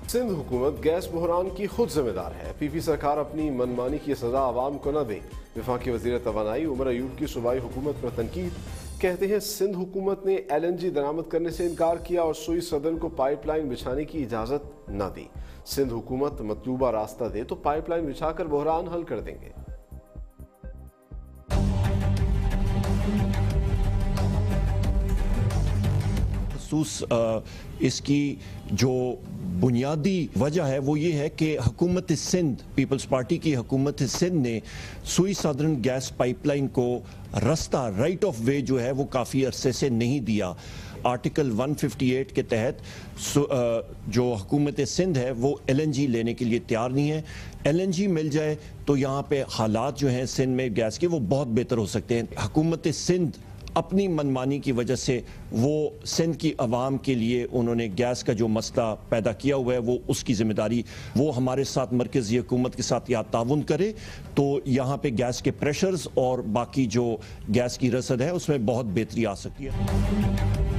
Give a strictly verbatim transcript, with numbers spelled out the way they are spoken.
سندھ حکومت گیس بحران کی خود ذمہ دار ہے، پی پی سرکار اپنی منمانی کی سزا عوام کو نہ دے۔ وفاقی وزیر توانائی عمر ایوب کی صوبائی حکومت پر تنقید، کہتے ہیں سندھ حکومت نے ایل این جی درآمد کرنے سے انکار کیا اور سوئی صدر کو پائپ لائن بچھانے کی اجازت نہ دی۔ سندھ حکومت مطلوبہ راستہ دے تو پائپ لائن بچھا کر بحران حل کر دیں گے۔ خصوص اس کی جو بنیادی وجہ ہے وہ یہ ہے کہ حکومت سندھ، پیپلز پارٹی کی حکومت سندھ نے سوئی سادرن گیس پائپ لائن کو رستہ رائٹ آف وے جو ہے وہ کافی عرصے سے نہیں دیا۔ آرٹیکل ایک سو اٹھاون کے تحت جو حکومت سندھ ہے وہ ایل این جی لینے کے لیے تیار نہیں ہے۔ ایل این جی مل جائے تو یہاں پہ حالات جو ہیں سندھ میں گیس کے وہ بہت بہتر ہو سکتے ہیں۔ حکومت سندھ اپنی منمانی کی وجہ سے وہ سندھ کی عوام کے لیے انہوں نے گیس کا جو مسئلہ پیدا کیا ہوا ہے وہ اس کی ذمہ داری وہ ہمارے ساتھ مرکزی حکومت کے ساتھ یا تعاون کرے تو یہاں پہ گیس کے پریشرز اور باقی جو گیس کی رسد ہے اس میں بہت بہتری آ سکتی ہے۔